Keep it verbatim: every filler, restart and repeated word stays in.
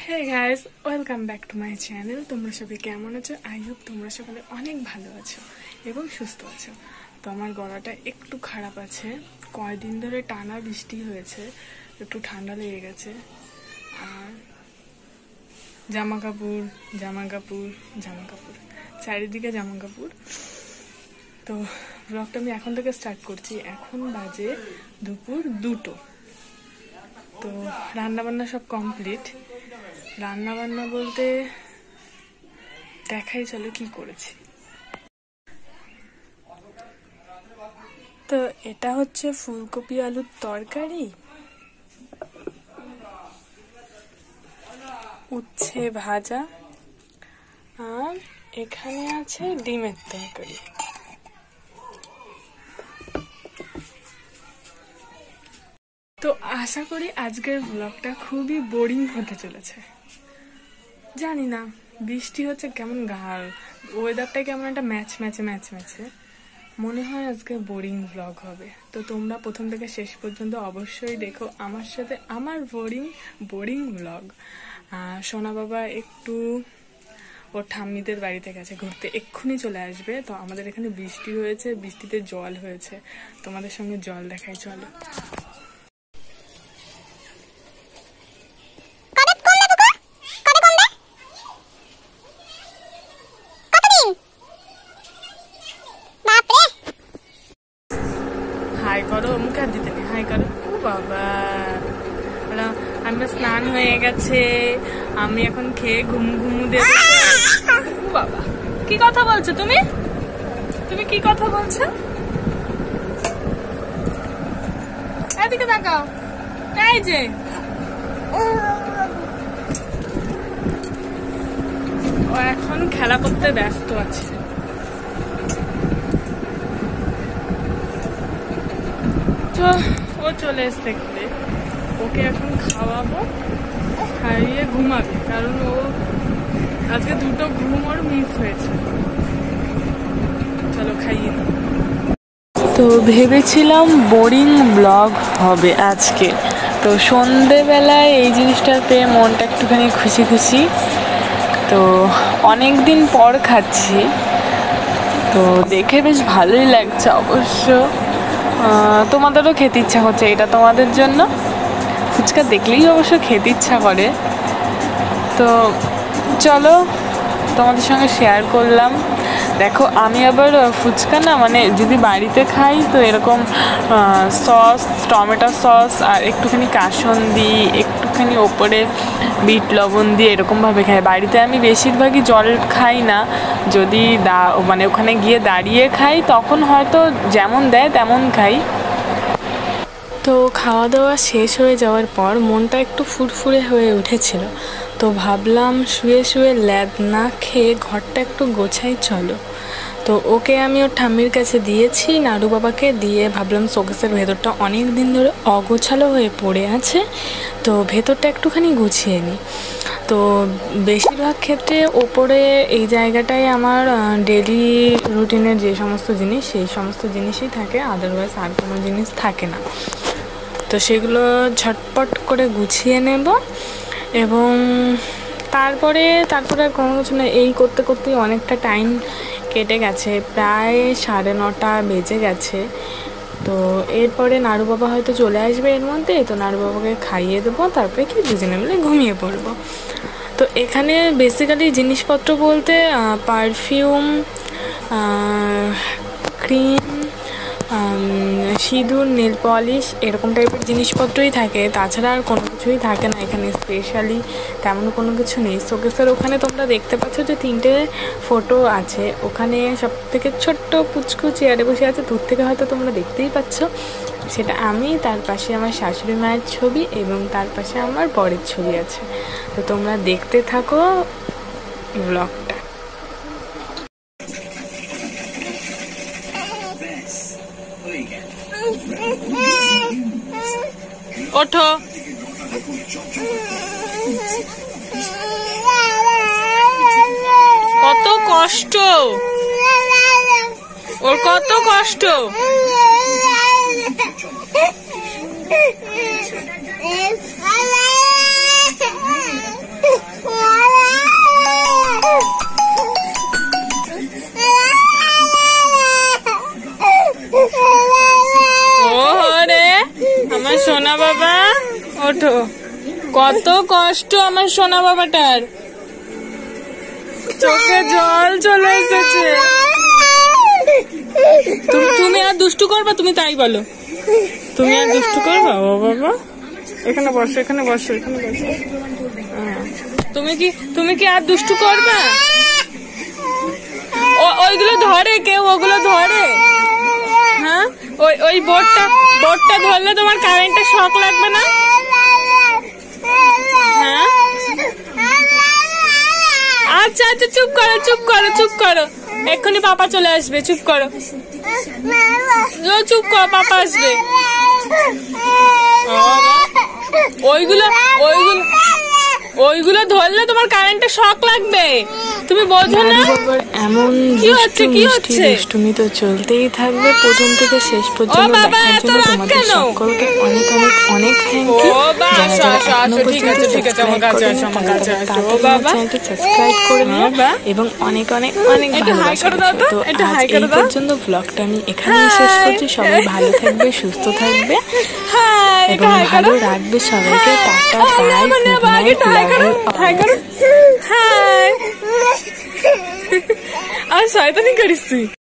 Hey guys, welcome back to my channel. তোমরা সবাই কেমন আছো? I hope তোমরা সকলে অনেক ভালো আছো এবং সুস্থ আছো। তো আমার গলাটা একটু খারাপ আছে, কয়েকদিন ধরে টানা বৃষ্টি হয়েছে, একটু ঠান্ডা লেগে গেছে। আর জামা কাপড় জামা কাপড় জামা কাপড় চারিদিকে জামা কাপড়। তো ব্লগটা আমি এখন থেকে স্টার্ট করছি। এখন বাজে দুপুর দুটো। তো রান্না বান্না সব কমপ্লিট। রান্না বান্না বলতে দেখাই চলো কি করেছি। তো এটা হচ্ছে ফুলকপি আলুর তরকারি, উচ্ছে ভাজা, আর এখানে আছে ডিমের তরকারি। তো আশা করি আজকের ব্লগটা খুবই বোরিং হতে চলেছে। জানি না, বৃষ্টি হচ্ছে, কেমন গাল ওয়েদারটা কেমন একটা ম্যাচ ম্যাচে ম্যাচ ম্যাচে মনে হয় আজকে বোরিং ব্লগ হবে। তো তোমরা প্রথম থেকে শেষ পর্যন্ত অবশ্যই দেখো আমার সাথে আমার বোরিং বোরিং ব্লগ। সোনা বাবা একটু ওর ঠাম্মিদের বাড়িতে গেছে ঘুরতে, এক্ষুনি চলে আসবে। তো আমাদের এখানে বৃষ্টি হয়েছে, বৃষ্টিতে জল হয়েছে, তোমাদের সঙ্গে জল দেখাই চলো। হাই করো, মুখে হাত দিতে নেই, হাই করো। ও বাবা, আমার স্নান হয়ে গেছে, আমি এখন খেয়ে ঘুম ঘুমু দেবো। বাবা, কি কথা বলছো তুমি? তুমি কি কথা বলছো? এদিকে তাকাও। এই যে ও এখন খেলা করতে ব্যস্ত আছে। তো ও চলে এসছে ঘুরে, ওকে এখন খাওয়াবো, খাইয়ে ঘুমাবে, কারণ ও আজকে দুটো ঘুম ওর মিস হয়েছে। চলো খাইয়ে। তো ভেবেছিলাম বোরিং ব্লগ হবে আজকে। তো সন্ধেবেলায় এই জিনিসটা পেয়ে মনটা একটুখানি খুশি খুশি। তো অনেক দিন পর খাচ্ছি, তো দেখে বেশ ভালোই লাগছে অবশ্য। তোমাদেরও খেতে ইচ্ছা হচ্ছে, এটা তোমাদের জন্য। ফুচকা দেখলেই অবশ্য খেতে ইচ্ছা করে। তো চলো তোমাদের সঙ্গে শেয়ার করলাম। দেখো আমি আবার ফুচকা না, মানে যদি বাড়িতে খাই তো এরকম সস, টমেটো সস আর একটুখানি কাসুন্দি, একটুখানি ওপরে বিট লবণ দিয়ে এরকমভাবে খাই। বাড়িতে আমি বেশিরভাগই জল খাই না, যদি দা মানে ওখানে গিয়ে দাঁড়িয়ে খাই তখন হয়তো যেমন দেয় তেমন খাই। তো খাওয়া দাওয়া শেষ হয়ে যাওয়ার পর মনটা একটু ফুরফুরে হয়ে উঠেছিল। তো ভাবলাম শুয়ে শুয়ে ল্যাদ না খেয়ে ঘরটা একটু গোছাই চলো। তো ওকে আমি ওর ঠাম্মির কাছে দিয়েছি, নাড়ু বাবাকে দিয়ে ভাবলাম শোকেসের ভেতরটা অনেক দিন ধরে অগোছালো হয়ে পড়ে আছে, তো ভেতরটা একটুখানি গুছিয়ে নিই। তো বেশিরভাগ ক্ষেত্রে ওপরে এই জায়গাটায় আমার ডেলি রুটিনের যে সমস্ত জিনিস সেই সমস্ত জিনিসই থাকে, আদারওয়াইজ আর কোনো জিনিস থাকে না। তো সেগুলো ঝটপট করে গুছিয়ে নেব এবং তারপরে তারপরে আর কোনো কিছু না। এই করতে করতেই অনেকটা টাইম কেটে গেছে, প্রায় সাড়ে নটা বেজে গেছে। তো এরপরে নাড়ু বাবা হয়তো চলে আসবে এর মধ্যে, তো নাড়ু বাবাকে খাইয়ে দেবো, তারপরে কি দুজনে মিলে ঘুমিয়ে পড়বো। তো এখানে বেসিক্যালি জিনিসপত্র বলতে পারফিউম, ক্রিম, সিঁদুর, নেল পলিশ এরকম টাইপের জিনিসপত্রই থাকে, তাছাড়া আর কোনো কিছুই থাকে না এখানে। স্পেশালি তেমন কোনো কিছু নেই। শোকেসের ওখানে তোমরা দেখতে পাচ্ছ যে তিনটে ফটো আছে, ওখানে সব থেকে ছোট্ট পুচকু চেয়ারে বসে আছে, দূর থেকে হয়তো তোমরা দেখতেই পাচ্ছ, সেটা আমি। তার পাশে আমার শাশুড়ি মায়ের ছবি এবং তার পাশে আমার বরের ছবি আছে। তো তোমরা দেখতে থাকো ব্লগটা। ওঠো, কত কষ্ট ওর, কত কষ্ট। ওঠো। কত কষ্ট আমার সোনা বাবাটার, চোখে জল চলে এসেছে। তুমি আর দুষ্টু করবা? তুমি তাই বলো, তুমি আর দুষ্টু করবা? ও বাবা, এখানে বসো, এখানে বসো, এখানে বসো। তুমি কি তুমি কি আর দুষ্টু করবা? ওইগুলো ধরে কেউ? ওগুলো ধরে? হ্যাঁ, ওই ওই বোর্ডটা বোর্ডটা ধরলে তোমার কারেন্টের শক লাগবে না? হ্যাঁ, আচ্ছা আচ্ছা, চুপ করো চুপ করো চুপ করো, এক্ষুনি পাপা চলে আসবে, চুপ করো, চুপ করো, পাপা আসবে। ওইগুলো ওইগুলো ওইগুলো ধরলে তোমার কারেন্টের শক লাগবে, তুমি বোঝো না? এমন কি হচ্ছে কি হচ্ছে? দুষ্টুমি তো চলতেই থাকবে প্রথম থেকে শেষ পর্যন্ত। দেখার জন্য তোমাদের সকলকে অনেক অনেক অনেক থ্যাংক ইউ। যারা যারা এখনো পর্যন্ত সাবস্ক্রাইব করেনি তারা চ্যানেলটি সাবস্ক্রাইব করে নিও এবং অনেক অনেক অনেক ভালোবাসা। তো আজ এই পর্যন্ত ব্লগটা আমি এখানেই শেষ করছি। সবাই ভালো থাকবে, সুস্থ থাকবে এবং ভালো রাখবে সবাইকে। Tata, bye, good night, love you all. আর শয়তানি করিস তুই।